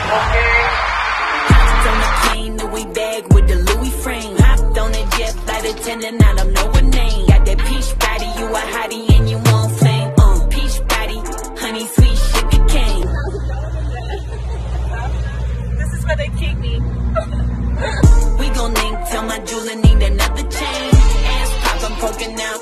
Hopped on the plane, Louis bag with the Louis frame. Hopped on a jet flight attendant, I don't know her name. Got that peach body, you a hottie and you want flame. Peach body, honey sweet sugar cane. This is where they keep me. We gon' link till my jeweler need another chain. Ass poppin', poking out.